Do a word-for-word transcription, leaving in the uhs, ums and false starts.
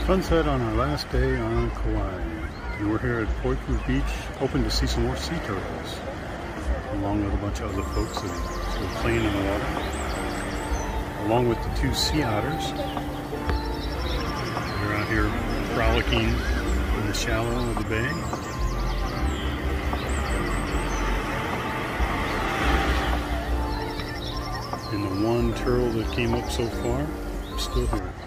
Sunset on our last day on Kauai. And we're here at Poipu Beach, hoping to see some more sea turtles, along with a bunch of other folks that are still playing in the water, along with the two sea otters. They're out here frolicking in the shallow of the bay. And the one turtle that came up so far is still here.